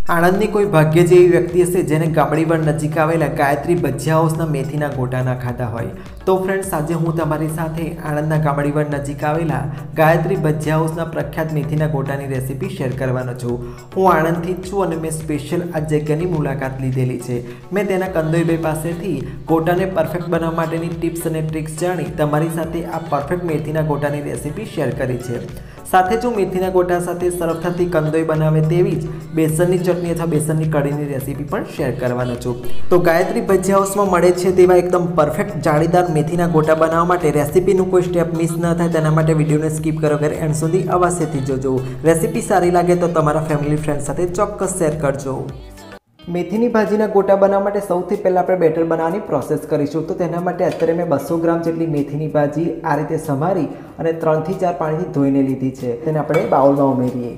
આણંદની કોઈ ભાગ્ય જેવી વ્યક્તિ હશે જેને ગામડીવાર નજીક આવેલા ગાયત્રી ભજીયા હાઉસના મેથીના ગોટા ના ખાધા હોય. તો ફ્રેન્ડ્સ, આજે હું તમારી સાથે આણંદના ગામડીવાર નજીક આવેલા ગાયત્રી ભજીયા હાઉસના પ્રખ્યાત મેથીના ગોટાની રેસીપી શેર કરવાનો છું. હું આણંદથી જ છું અને મેં સ્પેશિયલ આ જગ્યાની મુલાકાત લીધેલી છે. મેં તેના કંદોઈભાઈ પાસેથી ગોટાને પરફેક્ટ બનાવવા માટેની ટિપ્સ અને ટ્રિક્સ જાણી તમારી સાથે આ પરફેક્ટ મેથીના ગોટાની રેસીપી શેર કરી છે. સાથે જ હું મેથીના ગોટા સાથે સરળતાથી કંદોઈ બનાવે તેવી જ બેસનની ચટણી અથવા બેસનની કઢીની રેસીપી પણ શેર કરવાનો છું. તો ગાયત્રી ભજીયા હાઉસમાં મળે છે તેવા એકદમ પરફેક્ટ જાળીદાર મેથીના ગોટા બનાવવા માટે રેસીપીનું કોઈ સ્ટેપ મિસ ન થાય તેના માટે વિડીયોને સ્કીપ કરો વગર એન્ડ સુધી અવશ્યથી જોજો. રેસીપી સારી લાગે તો તમારા ફેમિલી ફ્રેન્ડ સાથે ચોક્કસ શેર કરજો. મેથીની ભાજીના ગોટા બનાવવા માટે સૌથી પહેલાં આપણે બેટર બનાવવાની પ્રોસેસ કરીશું. તો તેના માટે અત્યારે મેં 200 ગ્રામ જેટલી મેથીની ભાજી આ રીતે સમારી અને 3 થી 4 પાણીથી ધોઈને લીધી છે. તેને આપણે બાઉલમાં ઉમેરીએ.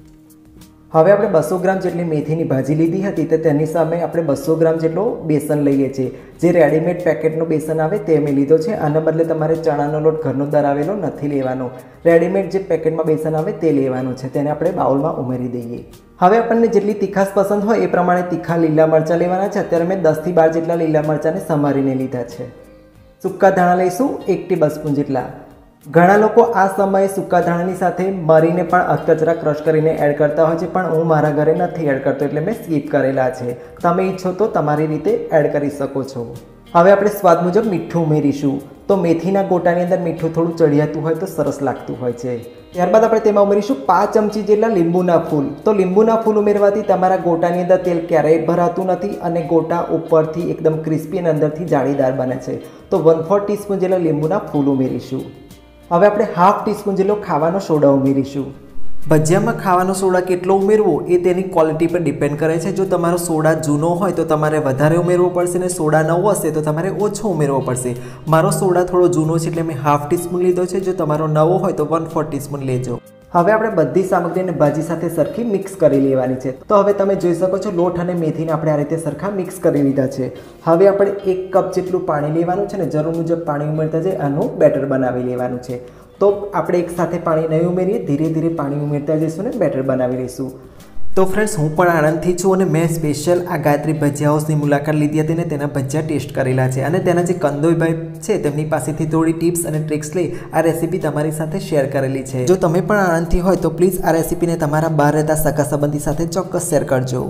હવે આપણે 200 ગ્રામ જેટલી મેથીની ભાજી લીધી હતી તો તેની સામે આપણે 200 ગ્રામ જેટલો બેસન લઈએ છીએ. જે રેડીમેડ પેકેટનું બેસન આવે તે મેં લીધો છે. આના બદલે તમારે ચણાનો લોટ ઘરનો દળાવેલો નથી લેવાનો. રેડીમેડ જે પેકેટમાં બેસન આવે તે લેવાનું છે. તેને આપણે બાઉલમાં ઉમેરી દઈએ. હવે આપણને જેટલી તીખાશ પસંદ હોય એ પ્રમાણે તીખા લીલા મરચાં લેવાના છે. અત્યારે મેં 10 થી 12 જેટલા લીલા મરચાંને સમારીને લીધા છે. સૂકા ધાણા લઈશું 1 ટેબલસ્પૂન જેટલા. ઘણા લોકો આ સમયે સૂકા ધાણાની સાથે મરીને પણ અધકચરા ક્રશ કરીને એડ કરતા હોય છે, પણ હું મારા ઘરે નથી એડ કરતો એટલે મેં સ્કીપ કરેલા છે. તમે ઈચ્છો તો તમારી રીતે એડ કરી શકો છો. હવે આપણે સ્વાદ મુજબ મીઠું ઉમેરીશું. તો મેથીના ગોટાની અંદર મીઠું થોડું ચડિયાતું હોય તો સરસ લાગતું હોય છે. ત્યારબાદ આપણે તેમાં ઉમેરીશું 5 ચમચી જેટલા લીંબુના ફૂલ. તો લીંબુના ફૂલ ઉમેરવાથી તમારા ગોટાની અંદર તેલ ક્યારેય ભરાતું નથી અને ગોટા ઉપરથી એકદમ ક્રિસ્પી અને અંદરથી જાળીદાર બને છે. તો 1/4 ટીસ્પૂન જેટલા લીંબુના ફૂલ ઉમેરીશું. હવે આપણે હાફ ટીસ્પૂન જેટલો ખાવાનો સોડા ઉમેરીશું. ભજીયામાં ખાવાનો સોડા કેટલો ઉમેરવો એ તેની ક્વોલિટી પર ડિપેન્ડ કરે છે. જો તમારો સોડા જૂનો હોય તો તમારે વધારે ઉમેરવો પડશે અને સોડા નવો હશે તો તમારે ઓછો ઉમેરવો પડશે. મારો સોડા થોડો જૂનો છે એટલે મેં હાફ ટીસ્પૂન લીધો છે. જો તમારો નવો હોય તો 1/4 ટીસ્પૂન લેજો. હવે આપણે બધી સામગ્રીને ભાજી સાથે સરખી મિક્સ કરી લેવાની છે. તો હવે તમે જોઈ શકો છો લોટ અને મેથીને આપણે આ રીતે સરખા મિક્સ કરી લીધા છે. હવે આપણે 1 કપ જેટલું પાણી લેવાનું છે ને જરૂર મુજબ પાણી ઉમેરતા જઈ આનું બેટર બનાવી લેવાનું છે. તો આપણે એક સાથે પાણી નહીં ઉમેરીએ, ધીરે ધીરે પાણી ઉમેરતા જઈશું ને બેટર બનાવી લઈશું. તો ફ્રેન્ડ્સ, હું પણ આણંદથી છું અને મેં સ્પેશિયલ આ ગાયત્રી ભજીયા હાઉસની મુલાકાત લીધી હતી અને તેના ભજીયા ટેસ્ટ કરેલા છે અને તેના જે કંદોઈભાઈ છે તેમની પાસેથી થોડી ટિપ્સ અને ટ્રિક્સ લઈ આ રેસીપી તમારી સાથે શેર કરેલી છે. જો તમે પણ આણંદથી હોય તો પ્લીઝ આ રેસીપીને તમારા બહાર રહેતા સગા સંબંધી સાથે ચોક્કસ શેર કરજો.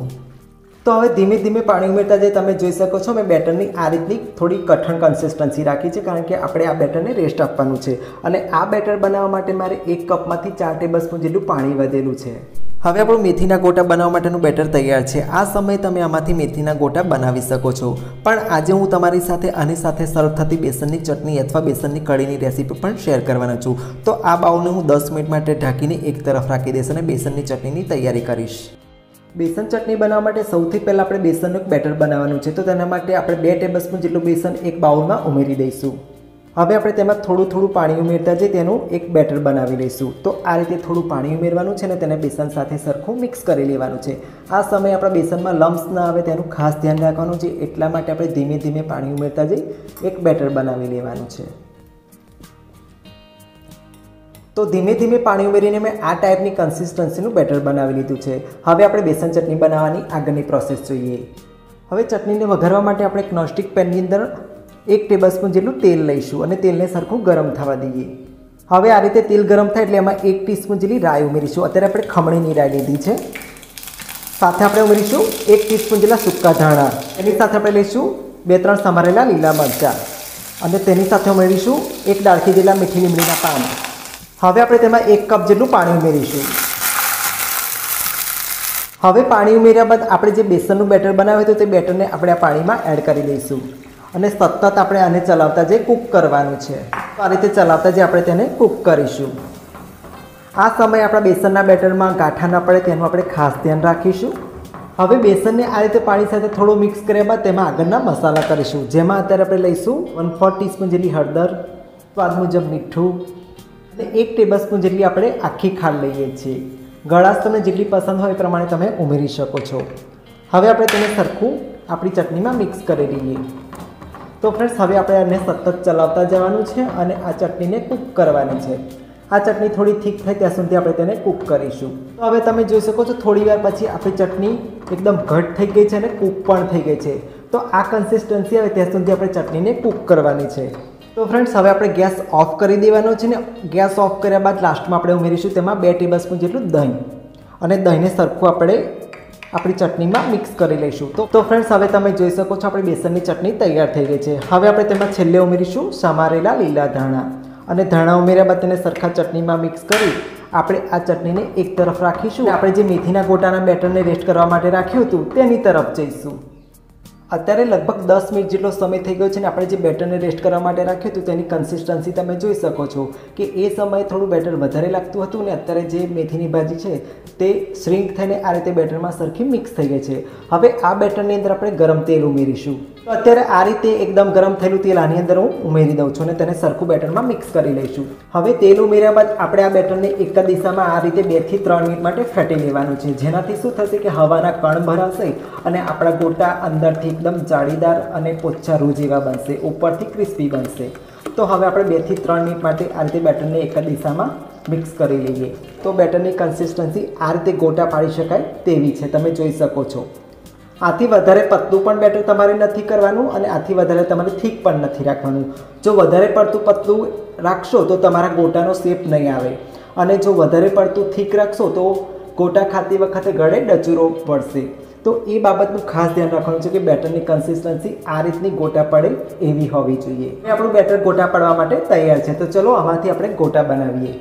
તો હવે ધીમે ધીમે પાણી ઉમેરતા જઈ તમે જોઈ શકો છો મેં બેટરની આ રીતની થોડી કઠણ કન્સિસ્ટન્સી રાખી છે, કારણ કે આપણે આ બેટરને રેસ્ટ આપવાનું છે અને આ બેટર બનાવવા માટે મારે 1 કપમાંથી 4 ટેબલસ્પૂન જેટલું પાણી વધેલું છે. હવે આપણું મેથીના ગોટા બનાવવા માટેનું બેટર તૈયાર છે. આ સમયે તમે આમાંથી મેથીના ગોટા બનાવી શકો છો. પણ આજે હું તમારી સાથે આની સાથે સર્વ થતી બેસનની ચટણી અથવા બેસનની કઢીની રેસીપી પણ શેર કરવાનો છું. તો આ બાઉલને હું 10 મિનિટ માટે ઢાંકીને એક તરફ રાખી દઈશ અને બેસનની ચટણીની તૈયારી કરીશ. બેસન ચટણી બનાવવા માટે સૌથી પહેલાં આપણે બેસનનું એક બેટર બનાવવાનું છે. તો તેના માટે આપણે 2 ટેબલસ્પૂન જેટલું બેસન એક બાઉલમાં ઉમેરી દઈશું. હવે આપણે તેમાં થોડું પાણી ઉમેરતા જઈએ તેનું એક બેટર બનાવી લઈશું. તો આ રીતે થોડું પાણી ઉમેરવાનું છે અને તેને બેસન સાથે સરખું મિક્સ કરી લેવાનું છે. આ સમયે આપણા બેસનમાં લમ્સ ના આવે તેનું ખાસ ધ્યાન રાખવાનું છે. એટલા માટે આપણે ધીમે ધીમે પાણી ઉમેરતા જઈ એક બેટર બનાવી લેવાનું છે. તો ધીમે ધીમે પાણી ઉમેરીને મેં આ ટાઈપની કન્સિસ્ટન્સીનું બેટર બનાવી લીધું છે. હવે આપણે બેસન ચટણી બનાવવાની આગળની પ્રોસેસ જોઈએ. હવે ચટણીને વઘારવા માટે આપણે એક નોનસ્ટિક પેનની અંદર 1 ટેબલસ્પૂન જેટલું તેલ લઈશું અને તેલને સરખું ગરમ થવા દઈએ. હવે આ રીતે તેલ ગરમ થાય એટલે એમાં 1 ટીસ્પૂન જેટલી રાઈ ઉમેરીશું. અત્યારે આપણે ખમણીની રાઈ લીધી છે. સાથે આપણે ઉમેરીશું 1 ટીસ્પૂન જેટલા સૂકા ધાણા. એની સાથે આપણે લઈશું 2-3 સમારેલા લીલા મરચાં અને તેની સાથે ઉમેરીશું 1 ડાળખી જેટલા મીઠી લીમડીના પાન. હવે આપણે તેમાં 1 કપ જેટલું પાણી ઉમેરીશું. હવે પાણી ઉમેર્યા બાદ આપણે જે બેસનનું બેટર બનાવ્યું હતું તે બેટરને આપણે આ પાણીમાં એડ કરી દઈશું અને સતત આપણે આને ચલાવતા જઈ કૂક કરવાનું છે. આ રીતે ચલાવતા જઈ આપણે તેને કૂક કરીશું. આ સમયે આપણા બેસનના બેટરમાં ગાંઠા ન પડે તેનું આપણે ખાસ ધ્યાન રાખીશું. હવે બેસનને આ રીતે પાણી સાથે થોડું મિક્સ કર્યા બાદ તેમાં આગળના મસાલા કરીશું. જેમાં અત્યારે આપણે લઈશું 1/4 ટીસ્પૂન જેટલી હળદર, સ્વાદ મુજબ મીઠું અને 1 ટેબલસ્પૂન જેટલી આપણે આખી ખાંડ લઈએ છીએ. ગળાશ તમને જેટલી પસંદ હોય એ પ્રમાણે તમે ઉમેરી શકો છો. હવે આપણે તેને સરખું આપણી ચટણીમાં મિક્સ કરી લઈએ. તો ફ્રેન્ડ્સ, હવે આપણે આને સતત ચલાવતા જવાનું છે અને આ ચટણીને કૂક કરવાની છે. આ ચટણી થોડી થીક થાય ત્યાં સુધી આપણે તેને કૂક કરીશું. તો હવે તમે જોઈ શકો છો થોડી વાર પછી આપણી ચટણી એકદમ ઘટ થઈ ગઈ છે અને કૂક પણ થઈ ગઈ છે. તો આ કન્સિસ્ટન્સી આવે ત્યાં સુધી આપણે ચટણીને કૂક કરવાની છે. તો ફ્રેન્ડ્સ હવે આપણે ગેસ ઓફ કરી દેવાનો છે ને ગેસ ઓફ કર્યા બાદ લાસ્ટમાં આપણે ઉમેરીશું તેમાં 2 ટેબલસ્પૂન જેટલું દહીં અને દહીંને સરખું આપણે આપણી ચટણીમાં મિક્સ કરી લઈશું. તો ફ્રેન્ડ્સ હવે તમે જોઈ શકો છો આપણી બેસનની ચટણી તૈયાર થઈ ગઈ છે. હવે આપણે તેમાં છેલ્લે ઉમેરીશું સમારેલા લીલા ધાણા અને ધાણા ઉમેર્યા બાદ તેને સરખા ચટણીમાં મિક્સ કરી આપણે આ ચટણીને એક તરફ રાખીશું. આપણે જે મેથીના ગોટાના બેટરને રેસ્ટ કરવા માટે રાખ્યું હતું તેની તરફ જઈશું. અત્યારે લગભગ 10 મિનિટ જેટલો સમય થઈ ગયો છે અને આપણે જે બેટરને રેસ્ટ કરવા માટે રાખ્યું હતું તેની કન્સિસ્ટન્સી તમે જોઈ શકો છો કે એ સમયે થોડું બેટર વધારે લાગતું હતું ને અત્યારે જે મેથીની ભાજી છે તે શ્રિંક થઈને આ રીતે બેટરમાં સરખી મિક્સ થઈ ગઈ છે. હવે આ બેટરની અંદર આપણે ગરમ તેલ ઉમેરીશું. તો અત્યારે આ રીતે એકદમ ગરમ થયેલું તેલ આની અંદર હું ઉમેરી દઉં છું અને તેને સરખું બેટરમાં મિક્સ કરી લઈશું. હવે તેલ ઉમેર્યા બાદ આપણે આ બેટરને એક જ દિશામાં આ રીતે 2 થી 3 મિનિટ માટે ફેટી લેવાનું છે, જેનાથી શું થશે કે હવાના કણ ભરાશે અને આપણા ગોટા અંદરથી એકદમ જાળીદાર અને પોચા રૂ જેવા બનશે, ઉપરથી ક્રિસ્પી બનશે. તો હવે આપણે 2 થી 3 મિનિટ માટે આ રીતે બેટરને એક જ દિશામાં મિક્સ કરી લઈએ. તો બેટરની કન્સિસ્ટન્સી આ રીતે ગોટા પાડી શકાય તેવી છે, તમે જોઈ શકો છો. આથી વધારે પતલું પણ બેટર તમારે નથી કરવાનું અને આથી વધારે તમારે થીક પણ નથી રાખવાનું. જો વધારે પડતું પતલું રાખશો તો તમારા ગોટાનો શેપ નહીં આવે અને જો વધારે પડતું થીક રાખશો તો ગોટા ખાતી વખતે ગળે ડચુરો પડશે. તો એ બાબતનું ખાસ ધ્યાન રાખવાનું છે કે બેટરની કન્સિસ્ટન્સી આ રીતની ગોટા પડે એવી હોવી જોઈએ. આપણું બેટર ગોટા પડવા માટે તૈયાર છે. તો ચલો આમાંથી આપણે ગોટા બનાવીએ.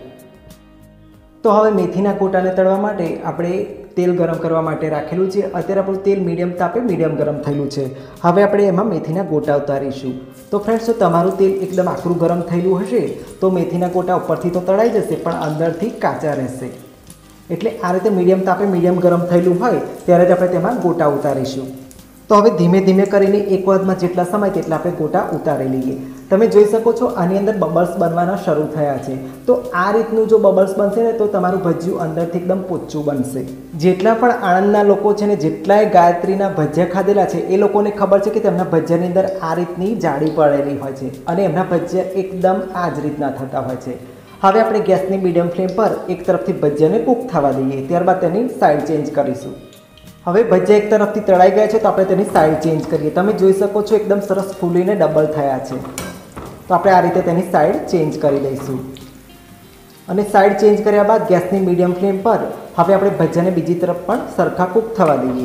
તો હવે મેથીના ગોટાને તળવા માટે આપણે તેલ ગરમ કરવા માટે રાખેલું છે. અત્યારે આપણું તેલ મીડિયમ તાપે મીડિયમ ગરમ થયેલું છે. હવે આપણે એમાં મેથીના ગોટા ઉતારીશું. તો ફ્રેન્ડ્સ, જો તમારું તેલ એકદમ આકરું ગરમ થયેલું હશે તો મેથીના ગોટા ઉપરથી તો તળાઈ જશે પણ અંદરથી કાચા રહેશે. એટલે આ રીતે મીડિયમ તાપે મીડિયમ ગરમ થયેલું હોય ત્યારે જ આપણે તેમાં ગોટા ઉતારીશું. તો હવે ધીમે ધીમે કરીને એક વખતમાં જેટલા સમય તેટલા આપણે ગોટા ઉતારી લઈએ. તમે જોઈ શકો છો આની અંદર બબલ્સ બનવાના શરૂ થયા છે. તો આ રીતનું જો બબલ્સ બનશે ને તો તમારું ભજીયું અંદરથી એકદમ પોચું બનશે. જેટલા પણ આણંદના લોકો છે ને જેટલાય ગાયત્રીના ભજીયા ખાધેલા છે એ લોકોને ખબર છે કે તેમના ભજીયાની અંદર આ રીતની જાળી પડેલી હોય છે અને એમના ભજીયા એકદમ આ જ રીતના થતા હોય છે. હવે આપણે ગેસની મીડિયમ ફ્લેમ પર એક તરફથી ભજીયાને કૂક થવા દઈએ, ત્યારબાદ તેની સાઈડ ચેન્જ કરીશું. હવે ભજીયા એક તરફથી તળાઈ ગયા છે તો આપણે તેની સાઈડ ચેન્જ કરીએ. તમે જોઈ શકો છો એકદમ સરસ ફૂલીને ડબલ થયા છે. તો આપણે આ રીતે તેની સાઈડ ચેન્જ કરી દઈશું અને સાઈડ ચેન્જ કર્યા બાદ ગેસની મીડિયમ ફ્લેમ પર હવે આપણે ભજીયાને બીજી તરફ પણ સરખા કૂક થવા દઈએ.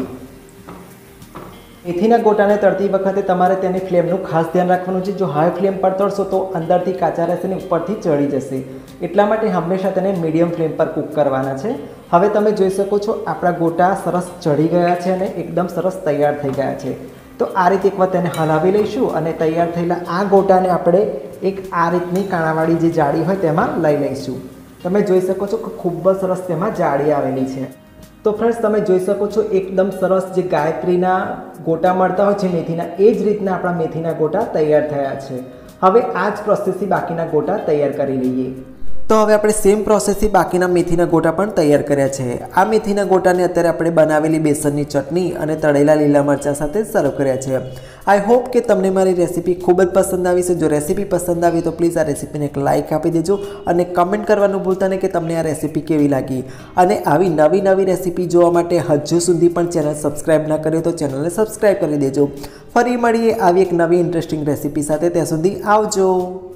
મેથીના ગોટાને તળતી વખતે તમારે તેની ફ્લેમનું ખાસ ધ્યાન રાખવાનું છે. જો હાઈ ફ્લેમ પર તળશો તો અંદરથી કાચા રહેશે ને ઉપરથી ચડી જશે. એટલા માટે હંમેશા તેને મીડિયમ ફ્લેમ પર કૂક કરવાના છે. હવે તમે જોઈ શકો છો આપણા ગોટા સરસ ચડી ગયા છે અને એકદમ સરસ તૈયાર થઈ ગયા છે. તો આ રીતે એકવાર તેને હલાવી લઈશું અને તૈયાર થયેલા આ ગોટાને આપણે એક આ રીતની કાણાવાળી જે જાળી હોય તેમાં લઈ લઈશું. તમે જોઈ શકો છો કે ખૂબ જ સરસ તેમાં જાળી આવેલી છે. તો ફ્રેન્ડ્સ, તમે જોઈ શકો છો એકદમ સરસ જે ગાયત્રીના ગોટા મળતા હોય છે મેથીના, એ જ રીતના આપણા મેથીના ગોટા તૈયાર થયા છે. હવે આ જ પ્રોસેસથી બાકીના ગોટા તૈયાર કરી લઈએ. તો હવે આપણે સેમ પ્રોસેસથી બાકીના મેથીના ગોટા પણ તૈયાર કર્યા છે. આ મેથીના ગોટાને અત્યારે આપણે બનાવેલી બેસનની ચટણી અને તળેલા લીલા મરચાં સાથે સર્વ કર્યા છે. આઈ હોપ કે તમને મારી રેસીપી ખૂબ જ પસંદ આવી છે. જો રેસીપી પસંદ આવી તો પ્લીઝ આ રેસીપીને એક લાઇક આપી દેજો અને કમેન્ટ કરવાનું ભૂલતા નહીં કે તમને આ રેસીપી કેવી લાગી. અને આવી નવી નવી રેસીપી જોવા માટે હજુ સુધી પણ ચેનલ સબસ્ક્રાઈબ ના કરી તો ચેનલને સબસ્ક્રાઈબ કરી દેજો. ફરી મળીએ આવી એક નવી ઇન્ટરેસ્ટિંગ રેસીપી સાથે. ત્યાં સુધી આવજો.